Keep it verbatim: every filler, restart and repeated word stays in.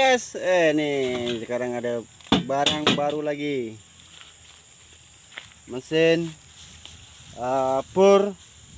guys. Eh nih sekarang ada barang baru lagi. Mesin uh, pur